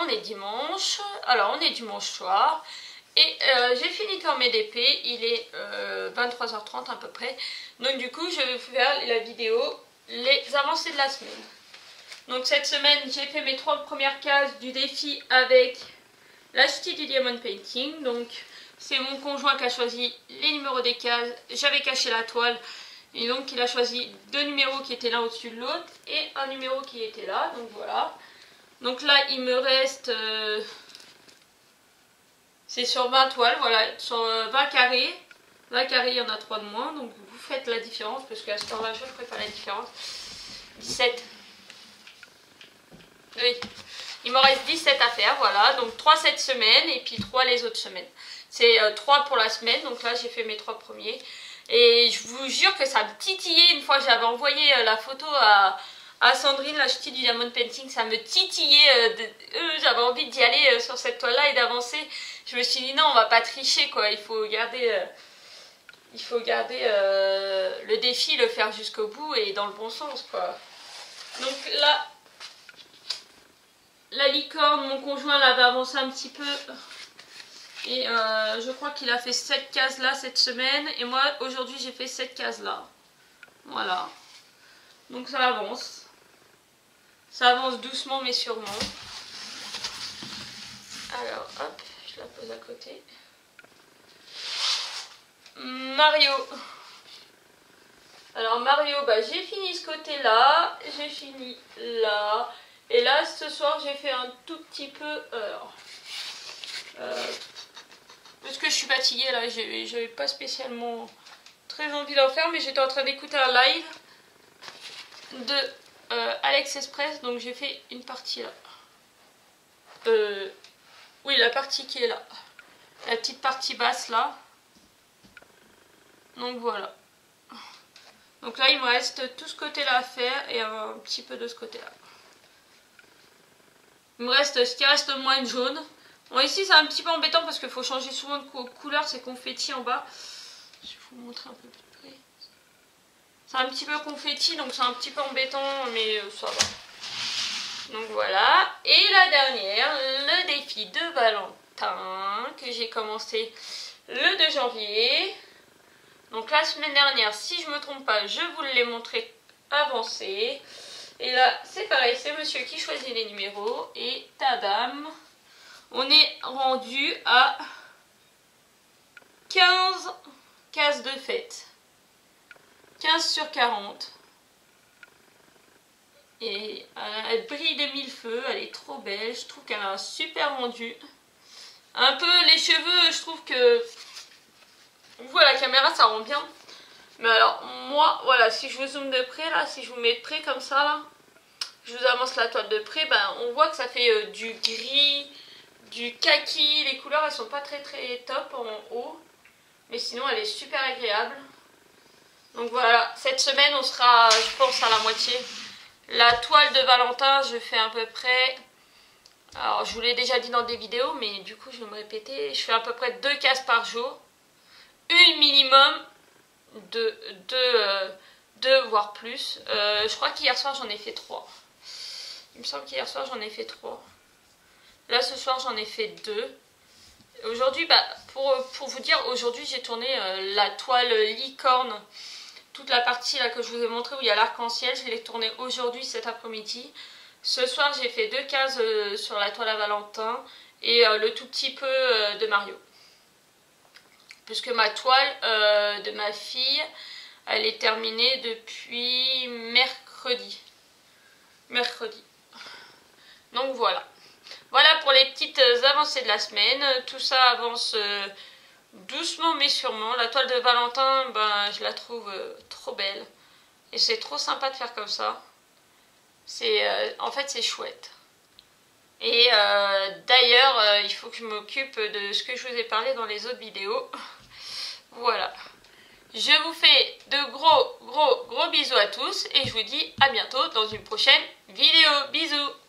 on est dimanche. Alors on est dimanche soir. Et j'ai fini quand mes DP. Il est 23h30 à peu près. Donc du coup je vais faire la vidéo les avancées de la semaine. Donc cette semaine j'ai fait mes 3 premières cases du défi avec la ch'ti du diamond painting. Donc c'est mon conjoint qui a choisi les numéros des cases. J'avais caché la toile. Et donc il a choisi 2 numéros qui étaient l'un au-dessus de l'autre. Et un numéro qui était là. Donc voilà. Donc là il me reste... c'est sur 20 toiles. Voilà. Sur 20 carrés. 20 carrés il y en a 3 de moins. Donc vous faites la différence. Parce qu'à ce temps-là je ne ferai pas la différence. 17. Oui. Il me reste 17 à faire, voilà, donc 3 cette semaine et puis 3 les autres semaines. C'est 3 pour la semaine, donc là j'ai fait mes 3 premiers. Et je vous jure que ça me titillait une fois, j'avais envoyé la photo à Sandrine, la ch'ti du diamond painting, ça me titillait, j'avais envie d'y aller sur cette toile-là et d'avancer. Je me suis dit non, on va pas tricher quoi, il faut garder le défi, le faire jusqu'au bout et dans le bon sens quoi. Donc là... la licorne, mon conjoint l'avait avancé un petit peu et je crois qu'il a fait 7 cases là cette semaine et moi aujourd'hui j'ai fait 7 cases là. Voilà. Donc ça avance. Ça avance doucement mais sûrement. Alors hop, je la pose à côté. Mario. Alors Mario, bah, j'ai fini ce côté là, j'ai fini là. Et là, ce soir, j'ai fait un tout petit peu... parce que je suis fatiguée, là, j'avais pas spécialement très envie d'en faire, mais j'étais en train d'écouter un live de Alex Express, donc j'ai fait une partie là. Oui, la partie qui est là. La petite partie basse, là. Donc voilà. Donc là, il me reste tout ce côté-là à faire et un petit peu de ce côté-là. Il me reste ce qui reste moins de jaune. Bon, ici c'est un petit peu embêtant parce qu'il faut changer souvent de couleur, c'est confetti en bas. Je vais vous montrer un peu plus près. C'est un petit peu confetti donc c'est un petit peu embêtant mais ça va. Donc voilà. Et la dernière, le défi de Valentin que j'ai commencé le 2 janvier. Donc la semaine dernière, si je ne me trompe pas, je vous l'ai montré avancé. Et là, c'est pareil, c'est monsieur qui choisit les numéros. Et tadam, on est rendu à 15 cases de fête. 15 sur 40. Et elle brille de mille feux, elle est trop belle. Je trouve qu'elle a un super rendu. Un peu les cheveux, je trouve que... vous, à la caméra, ça rend bien. Mais alors, moi, voilà, si je vous zoome de près, là, si je vous mets de près comme ça, là, je vous avance la toile de près, ben, on voit que ça fait du gris, du kaki. Les couleurs, elles sont pas très top en haut. Mais sinon, elle est super agréable. Donc voilà, cette semaine, on sera, je pense, à la moitié. La toile de Valentin, je fais à peu près... alors, je vous l'ai déjà dit dans des vidéos, mais du coup, je vais me répéter. Je fais à peu près 2 cases par jour. Une minimum deux voire plus. Je crois qu'hier soir j'en ai fait 3. Il me semble qu'hier soir j'en ai fait 3. Là ce soir j'en ai fait 2. Aujourd'hui, bah, pour vous dire, aujourd'hui j'ai tourné la toile licorne. Toute la partie là que je vous ai montré où il y a l'arc-en-ciel, je l'ai tournée aujourd'hui cet après-midi. Ce soir j'ai fait 2 cases sur la toile à Valentin et le tout petit peu de Mario. Puisque ma toile de ma fille, elle est terminée depuis mercredi. Donc voilà. Voilà pour les petites avancées de la semaine. Tout ça avance doucement mais sûrement. La toile de Valentin, ben, je la trouve trop belle. Et c'est trop sympa de faire comme ça. En fait, c'est chouette. Et d'ailleurs, il faut que je m'occupe de ce que je vous ai parlé dans les autres vidéos. Voilà. Je vous fais de gros bisous à tous et je vous dis à bientôt dans une prochaine vidéo. Bisous!